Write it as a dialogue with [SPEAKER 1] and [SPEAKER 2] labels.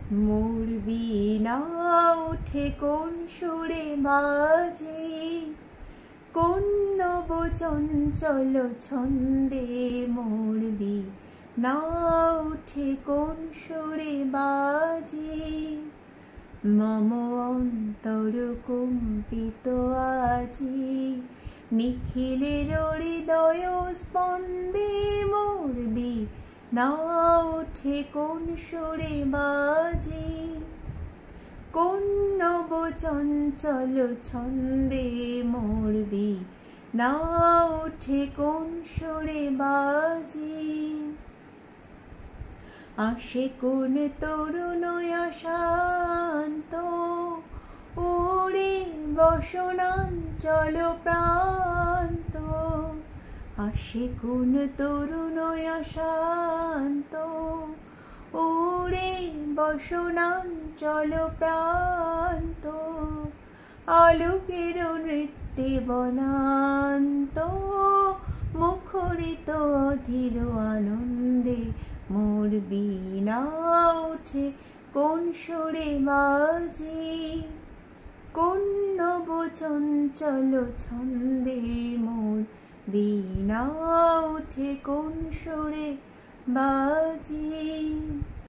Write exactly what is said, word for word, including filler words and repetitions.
[SPEAKER 1] মোর বীণা উঠে কোন সুরে বাজে, কোন নব চঞ্চল ছন্দে মোর বীণা উঠে কোন সুরে বাজে। মম অন্তর কম্পিত আজি নিখিলের হৃদয় স্পন্দে মোর বীণা উঠে কোন সুরে বাজে, কোন নব চঞ্চল ছন্দে মোর বীণা উঠে কোন সুরে বাজে। আসে কোন তরুণ শান্ত ওরে বসনাঞ্চল প্রান্ত, আসে কোন তরুণ শান্ত ওরে বসনাঞ্চল প্রান্ত। আলোকের নৃত্যে বনান্ত মুখরিত অধীর আনন্দে মোর বীণা উঠে কোন সুরে বাজে, কোন নব চঞ্চল ছন্দে মোর বীণা উঠে কোন সুরে বাজে।